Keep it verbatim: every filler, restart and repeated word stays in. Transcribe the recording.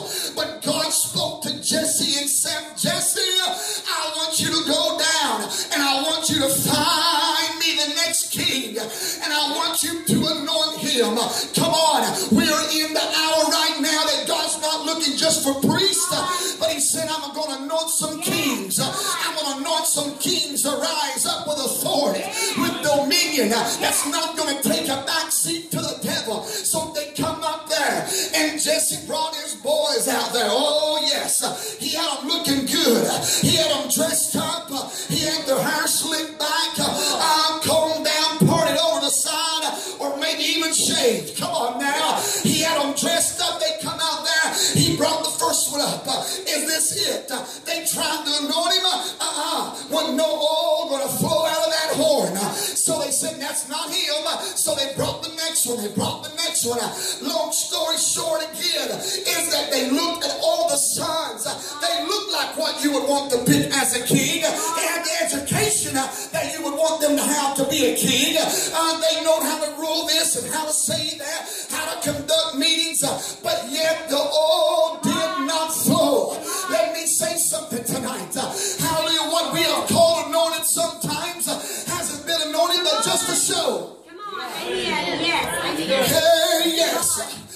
But God spoke to Jesse and said, Jesse, I want you to go down and I want you to find me the next king and I want you to anoint him. Come on, we are in the hour right now that God's not looking just for priests, but he said, I'm going to anoint some kings. I'm going to anoint some kings to rise up with authority, with dominion. That's not going to take a back seat to the devil. So they come up there and Jesse brought his boys out there. Oh yes, he had them looking good. He had them dressed up. He had their hair slicked back, uh, combed down, parted over the side, or maybe even shaved. Come on now. He had them dressed up. They come out there. He brought the first one up. Uh, is this it? Uh, they tried to anoint him. Uh-uh. Wasn't no oil going to flow out of that horn. Uh, so they said, that's not him. Uh, so they brought the next one. They brought the next one. Uh, long story short again is that they looked at all the sons. Uh, they looked like what you would want to pick as a king. Uh, they had the education uh, that you would want them to have to be a king. Uh, they know how to rule this and how to say that, how to conduct meetings. Uh, but yet the oil did not flow. Let me say something tonight. Uh, hallelujah. What we are called anointed sometimes uh, hasn't been anointed but just a show. Come on. Amen. Yes. Hey, yes.